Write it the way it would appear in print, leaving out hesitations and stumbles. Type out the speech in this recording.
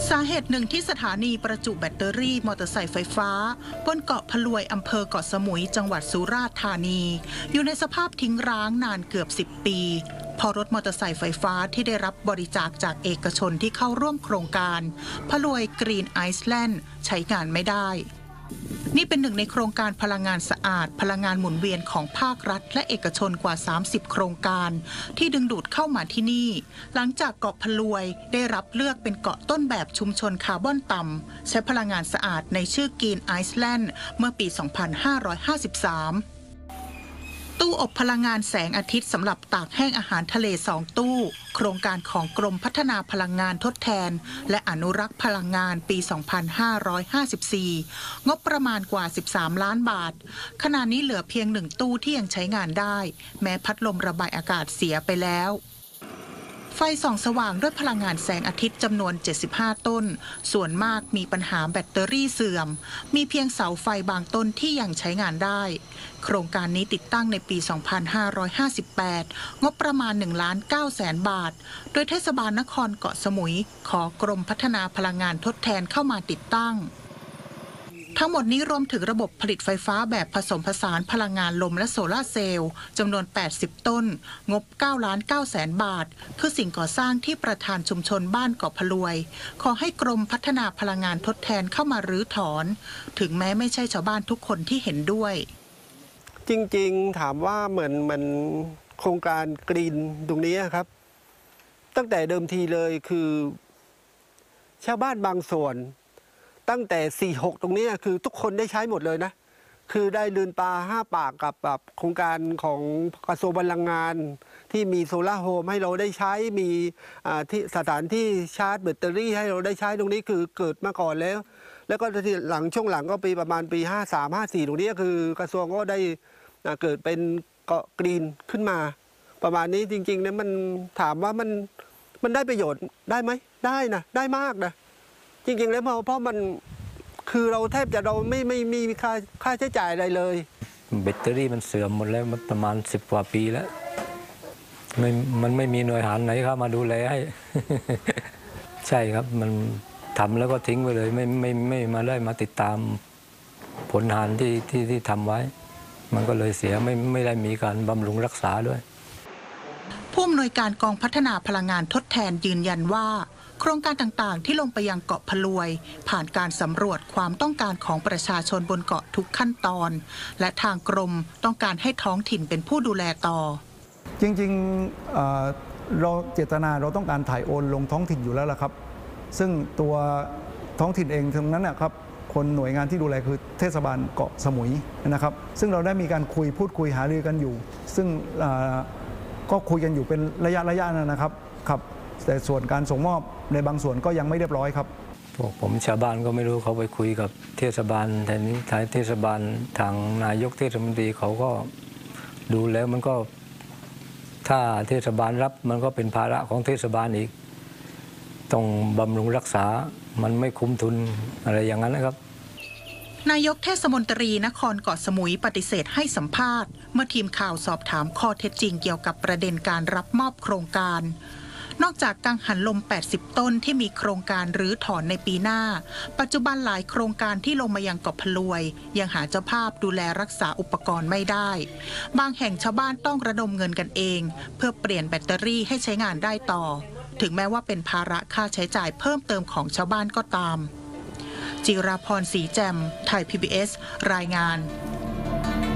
สาเหตุหนึ่งที่สถานีประจุแบตเตอรี่มอเตอร์ไซค์ไฟฟ้าบนเกาะพะลวยอำเภอเกาะสมุยจังหวัดสุราษฎร์ธานีอยู่ในสภาพทิ้งร้างนานเกือบ10 ปีพอรถมอเตอร์ไซค์ไฟฟ้าที่ได้รับบริจาคจากเอกชนที่เข้าร่วมโครงการพะลวยกรีนไอซ์แลนด์ใช้งานไม่ได้นี่เป็นหนึ่งในโครงการพลังงานสะอาดพลังงานหมุนเวียนของภาครัฐและเอกชนกว่า30โครงการที่ดึงดูดเข้ามาที่นี่หลังจากเกาะพะลวยได้รับเลือกเป็นเกาะต้นแบบชุมชนคาร์บอนต่ำใช้พลังงานสะอาดในชื่อกรีนไอซ์แลนด์เมื่อปี 2553ตู้อบพลังงานแสงอาทิตย์สำหรับตากแห้งอาหารทะเล2ตู้โครงการของกรมพัฒนาพลังงานทดแทนและอนุรักษ์พลังงานปี 2554 งบประมาณกว่า13ล้านบาทขณะนี้เหลือเพียง1ตู้ที่ยังใช้งานได้แม้พัดลมระบายอากาศเสียไปแล้วไฟส่องสว่างด้วยพลังงานแสงอาทิตย์จำนวน75ต้นส่วนมากมีปัญหาแบตเตอรี่เสื่อมมีเพียงเสาไฟบางต้นที่ยังใช้งานได้โครงการนี้ติดตั้งในปี 2558 งบประมาณ1,900,000 บาทโดยเทศบาลนครเกาะสมุยขอกรมพัฒนาพลังงานทดแทนเข้ามาติดตั้งทั้งหมดนี้รวมถึงระบบผลิตไฟฟ้าแบบผสมผสานพลังงานลมและโซลาร์เซลล์จำนวน80ต้นงบ9,900,000 บาทคือสิ่งก่อสร้างที่ประธานชุมชนบ้านเกาะพะลวยขอให้กรมพัฒนาพลังงานทดแทนเข้ามารื้อถอนถึงแม้ไม่ใช่ชาวบ้านทุกคนที่เห็นด้วยจริงๆถามว่าเหมือนโครงการกรีนตรงนี้ครับตั้งแต่เดิมทีเลยคือชาวบ้านบางส่วนตั้งแต่46ตรงนี้คือทุกคนได้ใช้หมดเลยนะคือได้ลืนปลา5 ปากกับโครงการของกระทรวงพลังงานที่มีโซล่าร์โฮมให้เราได้ใช้มีที่สถานที่ชาร์จแบตเตอรี่ให้เราได้ใช้ตรงนี้คือเกิดมาก่อนแล้วก็ที่หลังช่วงหลังก็ประมาณปี53 54ตรงนี้คือกระทรวงก็ได้เกิดเป็นเกาะกรีนขึ้นมาประมาณนี้จริงๆเนี่ยมันถามว่ามันได้ประโยชน์ได้ไหมได้นะได้มากนะจริงๆแล้วเพราะมันคือเราแทบจะเราไม่มีค่าใช้จ่ายอะไรเลยแบตเตอรี่มันเสื่อมหมดแล้วมันประมาณ10 กว่าปีแล้วมันไม่มีหน่วยงานไหนเข้ามาดูแลให้ ใช่ครับมันทำแล้วก็ทิ้งไปเลยไม่มาได้มาติดตามผลงานที่ทำไว้มันก็เลยเสียไม่ได้มีการบำรุงรักษาด้วยผู้อำนวยการกองพัฒนาพลังงานทดแทนยืนยันว่าโครงการต่างๆที่ลงไปยังเกาะพะลวยผ่านการสำรวจความต้องการของประชาชนบนเกาะทุกขั้นตอนและทางกรมต้องการให้ท้องถิ่นเป็นผู้ดูแลต่อจริงๆเราเจตนาเราต้องการถ่ายโอนลงท้องถิ่นอยู่แล้วล่ะครับซึ่งตัวท้องถิ่นเองตรงนั้นนะครับคนหน่วยงานที่ดูแลคือเทศบาลเกาะสมุยนะครับซึ่งเราได้มีการพูดคุยหารือกันอยู่ซึ่งก็คุยกันอยู่เป็นระยะนะครับแต่ส่วนการส่งมอบในบางส่วนก็ยังไม่เรียบร้อยครับพวกผมชาวบ้านก็ไม่รู้เขาไปคุยกับเทศบาลแต่นี้ทางเทศบาลทางนายกเทศมนตรีเขาก็ดูแล้วมันก็ถ้าเทศบาลรับมันก็เป็นภาระของเทศบาลอีกต้องบำรุงรักษามันไม่คุ้มทุนอะไรอย่างนั้นนะครับนายกเทศมนตรีนครเกาะสมุยปฏิเสธให้สัมภาษณ์เมื่อทีมข่าวสอบถามข้อเท็จจริงเกี่ยวกับประเด็นการรับมอบโครงการนอกจากกังหันลม80ต้นที่มีโครงการรื้อถอนในปีหน้าปัจจุบันหลายโครงการที่ลงมายังเกาะพะลวยยังหาเจ้าภาพดูแลรักษาอุปกรณ์ไม่ได้บางแห่งชาวบ้านต้องระดมเงินกันเองเพื่อเปลี่ยนแบตเตอรี่ให้ใช้งานได้ต่อถึงแม้ว่าเป็นภาระค่าใช้จ่ายเพิ่มเติมของชาวบ้านก็ตามจิราพร ศรีแจ่มไทย PBS รายงาน